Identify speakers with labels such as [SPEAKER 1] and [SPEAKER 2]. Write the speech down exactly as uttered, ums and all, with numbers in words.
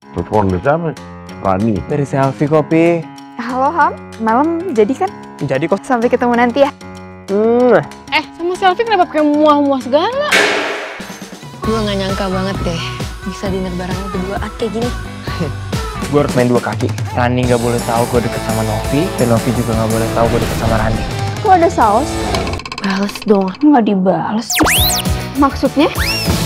[SPEAKER 1] Telepon dari siapa? Rani.
[SPEAKER 2] Dari selfie kopi.
[SPEAKER 3] Halo Ham, malam jadi kan?
[SPEAKER 2] Jadi kok.
[SPEAKER 3] Sampai ketemu nanti ya.
[SPEAKER 2] Hmm.
[SPEAKER 4] Eh, sama selfie kenapa pakai muah-muah segala? Gue gak nyangka banget deh bisa dinner bareng lo berduaan kayak gini.
[SPEAKER 2] Gue harus main dua kaki. Rani nggak boleh tahu gue deket sama Novi, dan Novi juga nggak boleh tahu gue deket sama Rani.
[SPEAKER 3] Kok ada saus?
[SPEAKER 4] Bales dong.
[SPEAKER 3] Nggak dibales. Maksudnya?